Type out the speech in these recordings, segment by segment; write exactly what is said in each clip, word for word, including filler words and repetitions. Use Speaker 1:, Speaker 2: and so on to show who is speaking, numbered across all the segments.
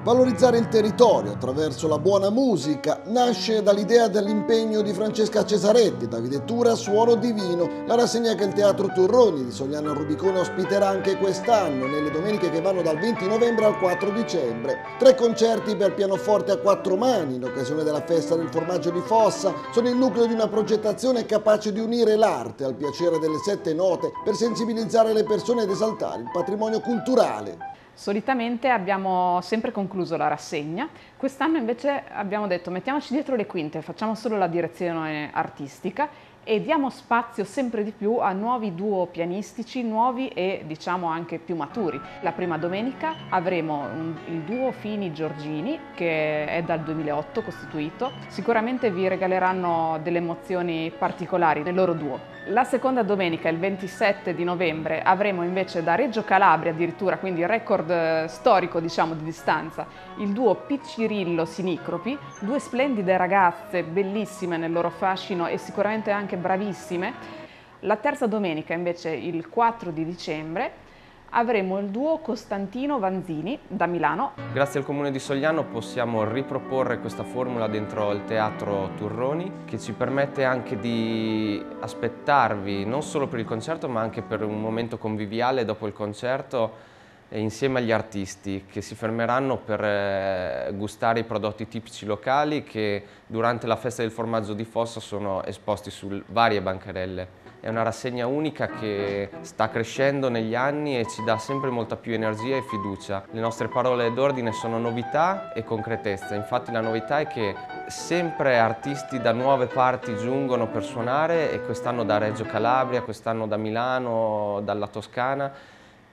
Speaker 1: Valorizzare il territorio attraverso la buona musica nasce dall'idea dell'impegno di Francesca Cesaretti, Davide Tura, Suono Divino, la rassegna che il Teatro Turroni di Sogliana Rubicone ospiterà anche quest'anno, nelle domeniche che vanno dal venti novembre al quattro dicembre. Tre concerti per pianoforte a quattro mani, in occasione della festa del formaggio di Fossa, sono il nucleo di una progettazione capace di unire l'arte al piacere delle sette note per sensibilizzare le persone ed esaltare il patrimonio culturale.
Speaker 2: Solitamente abbiamo sempre concluso la rassegna, quest'anno invece abbiamo detto mettiamoci dietro le quinte, facciamo solo la direzione artistica e diamo spazio sempre di più a nuovi duo pianistici, nuovi e diciamo anche più maturi. La prima domenica avremo un, il duo Fini-Giorgini, che è dal duemilaotto costituito, sicuramente vi regaleranno delle emozioni particolari nel loro duo. La seconda domenica, il ventisette di novembre, avremo invece da Reggio Calabria addirittura, quindi record storico diciamo di distanza, il duo Piccirillo Sinicropi, due splendide ragazze, bellissime nel loro fascino e sicuramente anche bravissime. La terza domenica invece, il quattro di dicembre, avremo il duo Costantino Vanzini da Milano.
Speaker 3: Grazie al Comune di Sogliano possiamo riproporre questa formula dentro il Teatro Turroni, che ci permette anche di aspettarvi non solo per il concerto ma anche per un momento conviviale dopo il concerto insieme agli artisti che si fermeranno per gustare i prodotti tipici locali che durante la festa del formaggio di Fossa sono esposti su varie bancarelle. È una rassegna unica che sta crescendo negli anni e ci dà sempre molta più energia e fiducia. Le nostre parole d'ordine sono novità e concretezza. Infatti la novità è che sempre artisti da nuove parti giungono per suonare e quest'anno da Reggio Calabria, quest'anno da Milano, dalla Toscana.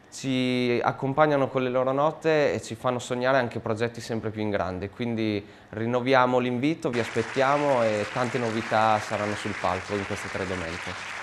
Speaker 3: Ci accompagnano con le loro note e ci fanno sognare anche progetti sempre più in grande. Quindi rinnoviamo l'invito, vi aspettiamo e tante novità saranno sul palco in queste tre domeniche.